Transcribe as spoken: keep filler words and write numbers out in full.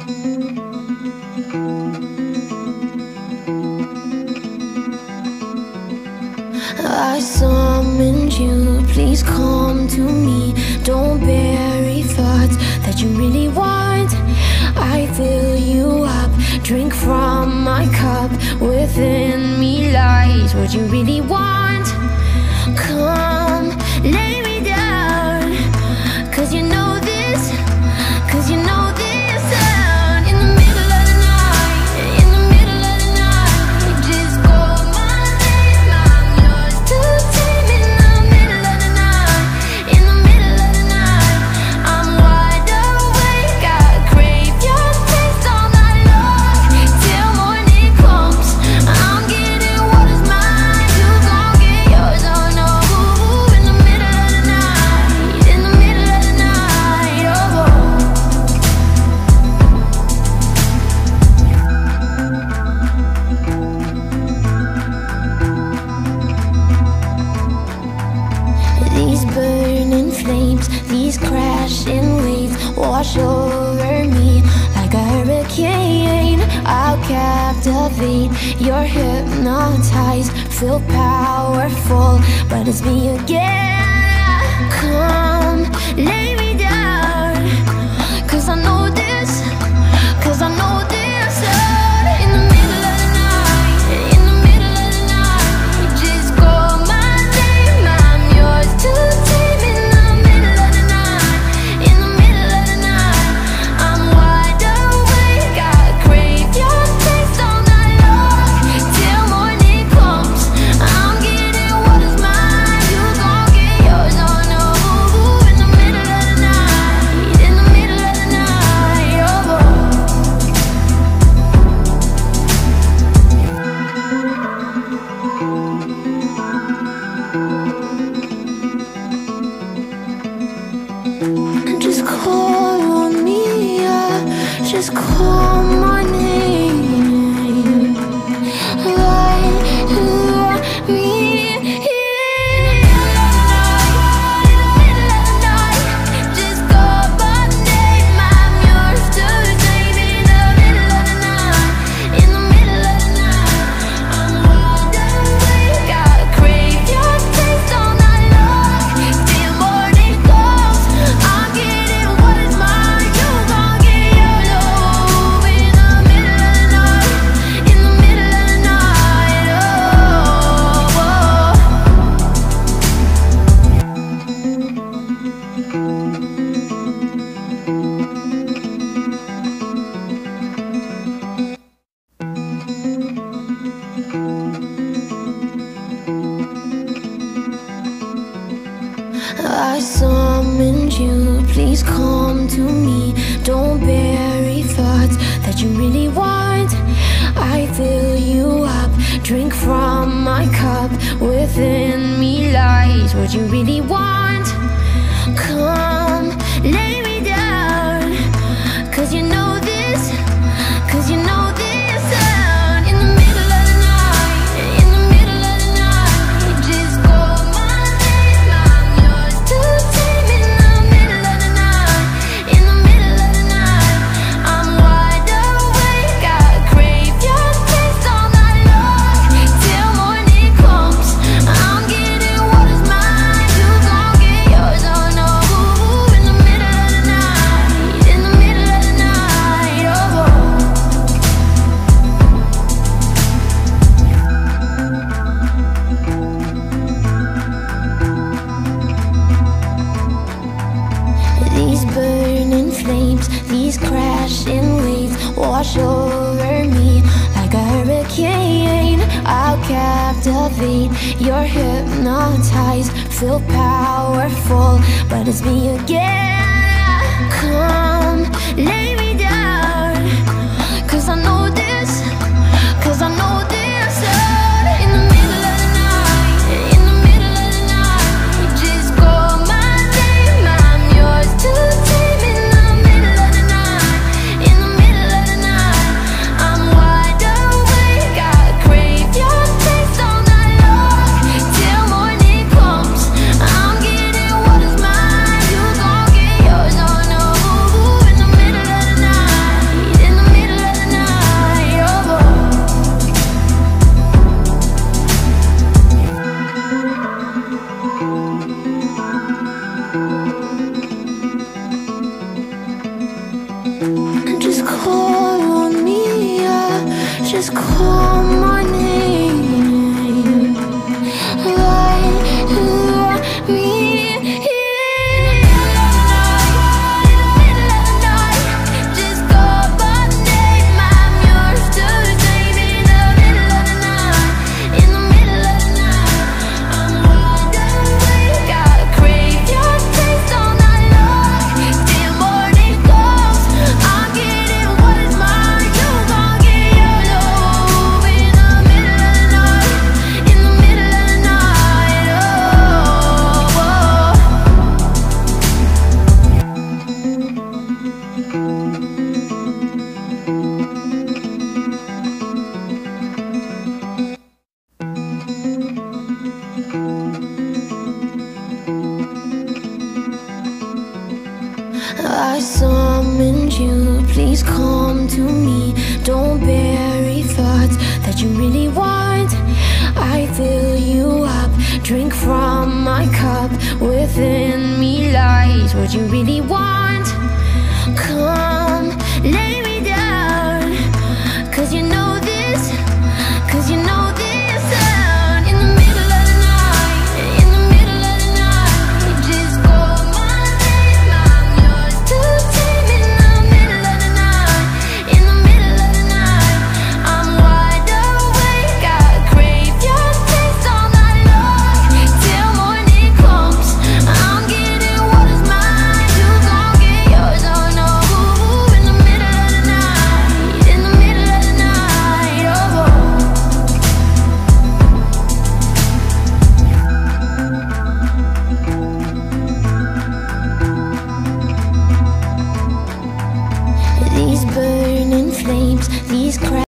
I summoned you, please come to me. Don't bury thoughts that you really want. I fill you up, drink from my cup. Within me lies what you really want. Come, lay me down, cause you know this, cause you know this sound. In the middle of the night, in the middle of the night, just call my name, I'm yours to tame. In the middle of the night, in the middle of the night, I'm wide awake, I crave your taste all night long. Till morning comes, I'm getting what is mine, you gon' get yours, oh no. In the middle of the night, in the middle of the night, oh. These burning flames, these crashing waves wash over me like a hurricane. I'll captivate, you're hypnotized, feel powerful, but it's me again. Come, lay me down, cause I know this, cause I know this sound. In the middle of the night, in the middle of the night, just call my name, I'm yours to tame. In the middle of the night, in the middle of the night, I'm wide awake, I crave your taste all night long. Till morning comes, I'm getting what is mine, you gon' get yours, oh no. In the middle of the night, in the middle of the night, oh. Just call on me, yeah. Just call my name. Light me in. In the middle of the night, just call my name, I'm yours to tame. In the middle of the night, in the middle of the night, I'm wide awake, I crave your taste all night long. Till morning comes, I'm getting what is mine, you gon' get yours, oh. In the middle of the night, in the middle of the night, oh, oh. I summoned you, please come to me. Don't bury thoughts that you really want. I fill you up, drink from my cup. Within me lies what you really want. Come, lay me down, cause you know this, cause you know this sound. In the middle of the night, in the middle of the night, just call my name, I'm yours to tame. In the middle of the night, in the middle of the night, I'm wide awake, I crave your taste all night long. Till morning comes, I'm getting what is mine, you gon' get yours, oh no. In the middle of the night, in the middle of the night, oh. These burning flames, these crashing waves wash over me like a hurricane. I'll captivate, you're hypnotized, feel powerful, but it's me again. Come, lay me down, cause I know this, cause I know this sound. In the middle of the night, in the middle of the night, just call my name, I'm yours to tame. In the middle of the night, in the middle of the night, I'm wide awake, I crave your taste all night long. Till morning comes, I'm getting what is mine, you gon' get yours, oh no. Just call on me, yeah. Just call my name. Light me in. I summoned you, please come to me. Don't bury thoughts that you really want. I fill you up, drink from my cup. Within me lies what you really want. Come